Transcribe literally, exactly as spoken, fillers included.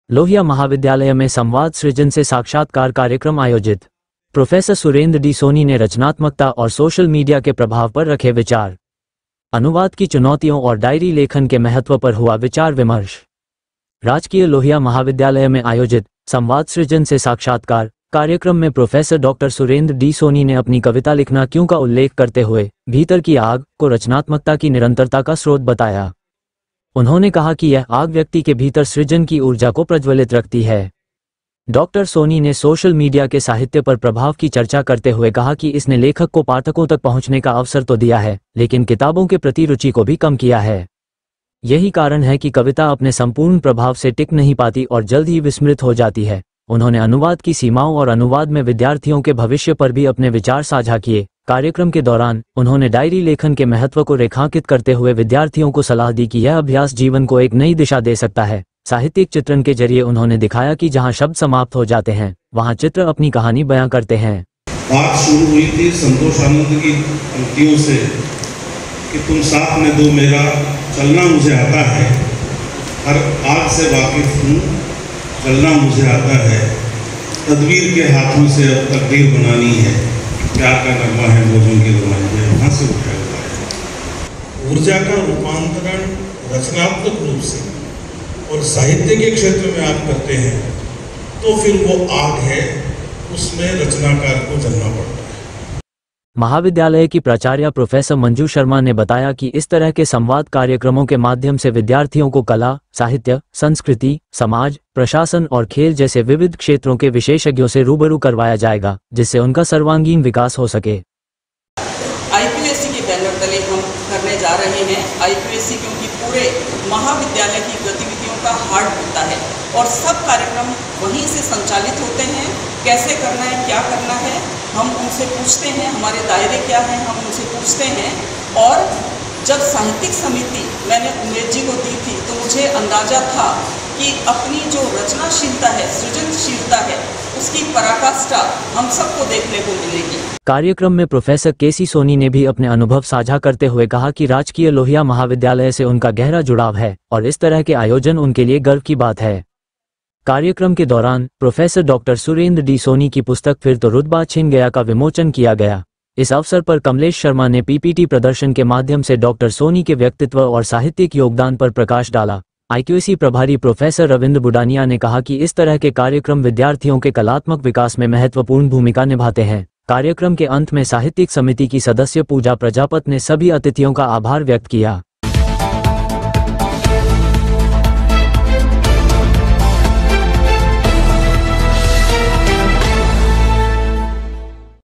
लोहिया महाविद्यालय में संवाद सृजन से साक्षात्कार कार्यक्रम आयोजित। प्रोफेसर सुरेंद्र डी सोनी ने रचनात्मकता और सोशल मीडिया के प्रभाव पर रखे विचार। अनुवाद की चुनौतियों और डायरी लेखन के महत्व पर हुआ विचार विमर्श। राजकीय लोहिया महाविद्यालय में आयोजित संवाद सृजन से साक्षात्कार कार्यक्रम में professor doctor Surendra D Soni ने अपनी कविता लिखना क्यों का उल्लेख करते हुए भीतर की आग को रचनात्मकता की निरंतरता का स्रोत बताया। उन्होंने कहा कि यह आग व्यक्ति के भीतर सृजन की ऊर्जा को प्रज्वलित रखती है। डॉक्टर सोनी ने सोशल मीडिया के साहित्य पर प्रभाव की चर्चा करते हुए कहा कि इसने लेखक को पाठकों तक पहुंचने का अवसर तो दिया है, लेकिन किताबों के प्रति रुचि को भी कम किया है। यही कारण है कि कविता अपने संपूर्ण प्रभाव से टिक नहीं पाती और जल्द ही विस्मृत हो जाती है। उन्होंने अनुवाद की सीमाओं और अनुवाद में विद्यार्थियों के भविष्य पर भी अपने विचार साझा किए। कार्यक्रम के दौरान उन्होंने डायरी लेखन के महत्व को रेखांकित करते हुए विद्यार्थियों को सलाह दी कि यह अभ्यास जीवन को एक नई दिशा दे सकता है। साहित्यिक चित्रण के जरिए उन्होंने दिखाया कि जहां शब्द समाप्त हो जाते हैं वहां चित्र अपनी कहानी बयां करते हैं। बात शुरू हुई थी संतोष आनंद की पंक्तियों से कि तुम साथ में दो मेरा चलना मुझे आता है, हर आग से वाकिफ हूँ, चलना मुझे आता है, तदबीर के हाथों से अब तकदीर बनानी है, प्यार का नगमा है बोझों की रुमानी है। वहाँ से उठा हुआ है। ऊर्जा का रूपांतरण रचनात्मक रूप से और साहित्य के क्षेत्र में आप करते हैं तो फिर वो आग है, उसमें रचनाकार को जलना पड़ता है। महाविद्यालय की प्राचार्य प्रोफेसर मंजू शर्मा ने बताया कि इस तरह के संवाद कार्यक्रमों के माध्यम से विद्यार्थियों को कला, साहित्य, संस्कृति, समाज, प्रशासन और खेल जैसे विविध क्षेत्रों के विशेषज्ञों से रूबरू करवाया जाएगा, जिससे उनका सर्वांगीण विकास हो सके। आईपीएससी के बैनर तले हम करने जा रहे हैं। आईपीएससी क्योंकि पूरे महाविद्यालय की गतिविधियों का हार्ट होता है और सब कार्यक्रम वहीं से संचालित होते हैं। कैसे करना है, क्या करना है, हम उनसे पूछते हैं, हमारे दायरे क्या हैं, हम उनसे पूछते हैं। और जब साहित्यिक समिति मैंने उमेश जी को दी थी तो मुझे अंदाजा था कि अपनी जो रचनाशीलता है, सृजनशीलता है, उसकी पराकाष्ठा हम सबको देखने को मिलेगी। कार्यक्रम में प्रोफेसर केसी सोनी ने भी अपने अनुभव साझा करते हुए कहा कि राजकीय लोहिया महाविद्यालय से उनका गहरा जुड़ाव है और इस तरह के आयोजन उनके लिए गर्व की बात है। कार्यक्रम के दौरान professor doctor Surendra D Soni की पुस्तक फिर तो रुतबा छिन गया का विमोचन किया गया। इस अवसर पर कमलेश शर्मा ने पीपीटी प्रदर्शन के माध्यम से डॉक्टर सोनी के व्यक्तित्व और साहित्यिक योगदान पर प्रकाश डाला। आईक्यूएसी प्रभारी प्रोफेसर रविंद्र बुडानिया ने कहा कि इस तरह के कार्यक्रम विद्यार्थियों के कलात्मक विकास में महत्वपूर्ण भूमिका निभाते हैं। कार्यक्रम के अंत में साहित्यिक समिति की सदस्य पूजा प्रजापत ने सभी अतिथियों का आभार व्यक्त किया।